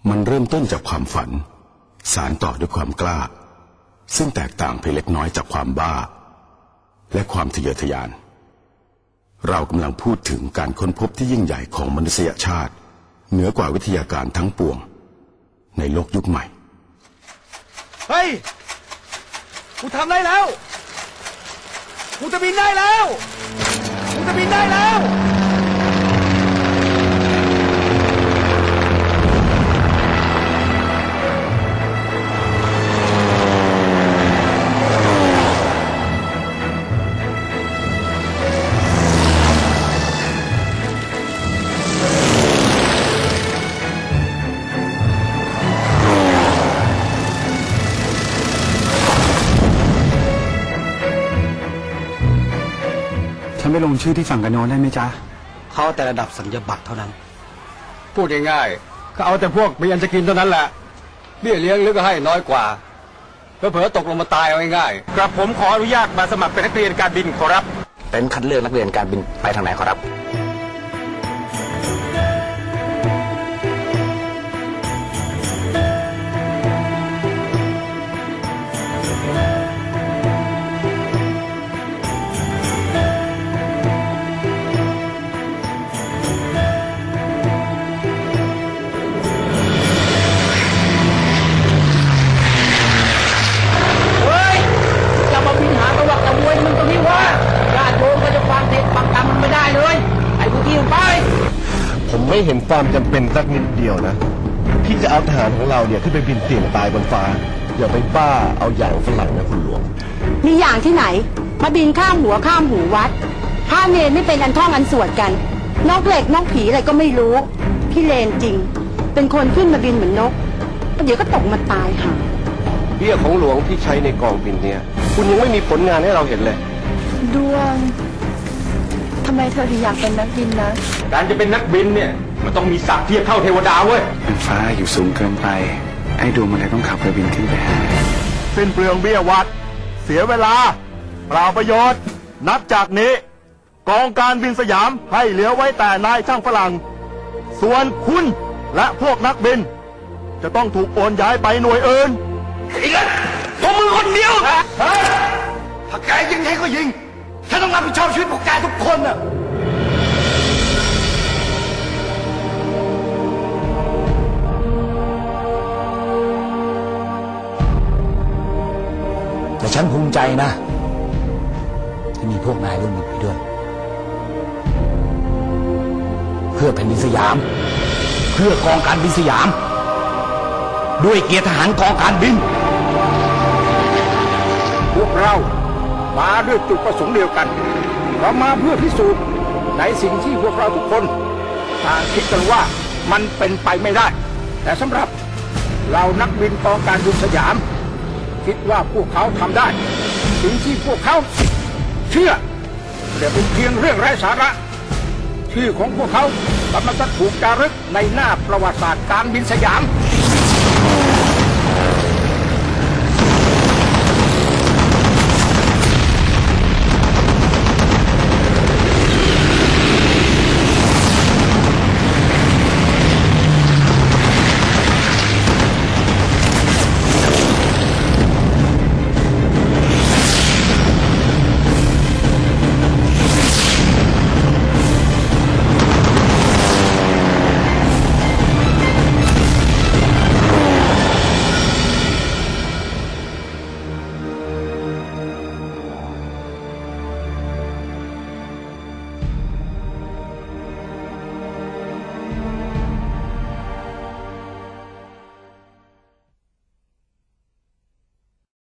มันเริ่มต้นจากความฝันสานต่อด้วยความกล้าซึ่งแตกต่างเพียงเล็กน้อยจากความบ้าและความทะเยอทะยานเรากำลังพูดถึงการค้นพบที่ยิ่งใหญ่ของมนุษยชาติเหนือกว่าวิทยาการทั้งปวงในโลกยุคใหม่เฮ้ยกูทำได้แล้วกูจะบินได้แล้วกูจะบินได้แล้วฉันไปลงชื่อที่ฝั่งกันโน้นได้ไหมจ๊ะเขาแต่ระดับสัญญาบัตรเท่านั้นพูดง่ายๆก็เอาแต่พวกมีอันจะกินเท่านั้นแหละเบี้ยเลี้ยงหรือก็ให้น้อยกว่าเผลอๆตกลงมาตายเอาง่ายๆกระผมขออนุญาตมาสมัครเป็นนักเรียนการบินขอรับเป็นคัดเลือกนักเรียนการบินไปทางไหนขอรับผมไม่เห็นความจำเป็นสักนิดเดียวนะที่จะเอาทหารของเราเนี่ยขึ้นไปบินเสี่ยงตายบนฟ้าอย่าไปบ้าเอาอย่างฝรั่งนะคุณหลวงมีอย่างที่ไหนมาบินข้ามหัวข้ามหูวัดถ้าเนรไม่เป็นอันท่องอันสวดกันนกเหล็กนกผีอะไรก็ไม่รู้พี่เลนจริงเป็นคนขึ้นมาบินเหมือนนกเดี๋ยวก็ตกมาตายค่ะเบี้ยของหลวงที่ใช้ในกองบินเนี่ยคุณยังไม่มีผลงานให้เราเห็นเลยดวงทำไมเธอถึงอยากเป็นนักบินนะการจะเป็นนักบินเนี่ยมันต้องมีศักดิ์เทียบเท่าเทวดาเว้ยเป็นฟ้าอยู่สูงเกินไปไอ้ดวงมันเลยต้องขับเรือบินขึ้นไปหาสิ้นเปลืองเบี้ยวัดเสียเวลาเปล่าประโยชน์นับจากนี้กองการบินสยามให้เหลือไว้แต่นายช่างฝรั่งส่วนคุณและพวกนักบินจะต้องถูกโอนย้ายไปหน่วยอื่นอีกแล้วตัวมือคนเดียวถ้าแกยิงใครก็ยิงฉันต้องรับผิดชอบชีวิตพวกแกทุกคนน่ะแต่ฉันภูมิใจนะที่มีพวกนายร่วมมือไปด้วยเพื่อแผ่นดินสยามเพื่อกองการบินสยามด้วยเกียรติทหารกองการบินพวกเรามาด้วยจุดประสงค์เดียวกันเรามาเพื่อพิสูจน์ในสิ่งที่พวกเราทุกคนต่างคิดกันว่ามันเป็นไปไม่ได้แต่สำหรับเรานักบินกองการบินสยามคิดว่าพวกเขาทำได้สิ่งที่พวกเขาเชื่อแต่เป็นเพียงเรื่องไร้สาระชื่อของพวกเขากำลังจะถูกจารึกในหน้าประวัติศาสตร์การบินสยาม